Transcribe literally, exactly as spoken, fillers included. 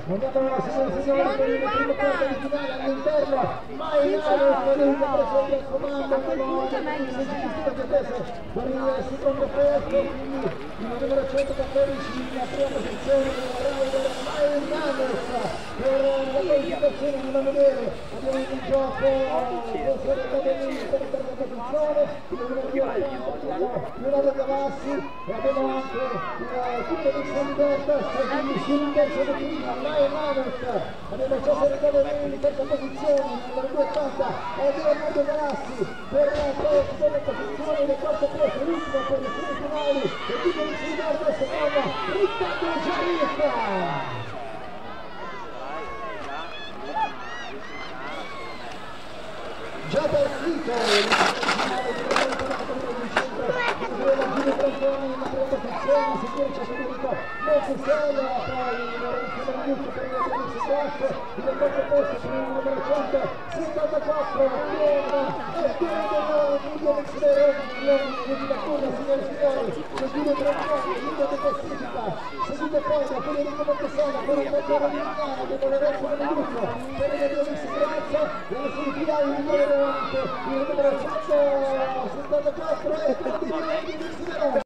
Andiamo alla signora signora per il primo quarto di finale all'interno, mai male, Federico presente al comando, abbiamo l'esercizio di Tese per il secondo posto, quindi il numero centoquattordici in prima posizione della Raider, mai Rames per la qualificazione da vedere, abbiamo in gioco forse del Cadenini per la terza posizione, il numero due Leonardo Gavassi e abbiamo anche il tutto di San Libertas, quindi sul terzo declino, mai Rames, abbiamo Cesare Cadenini in terza posizione, il numero due ottanta e Leonardo Gavassi per la seconda posizione, le quarto posto, l'ultimo per le semifinali, e tutto di San Libertas seconda, Riccardo Giaricca. Già partito il finale di Trentino di centro della Gino Tranconi in prima posizione, sicuro c'è Federico Monticello, poi Lorenzo Manguccio per il terzo posto, il quarto posto per il numero centosettantaquattro Piena e Piena Guido Mixero, la curva signore e signori, c'è Gino Tranconi, Guido di classifica, seguito poi da Federico Monticello per il Maggiore Milano, abbiamo Lorenzo Manguccio per il Gino Mixero, nella semifinale il numero il numero centosettantaquattro e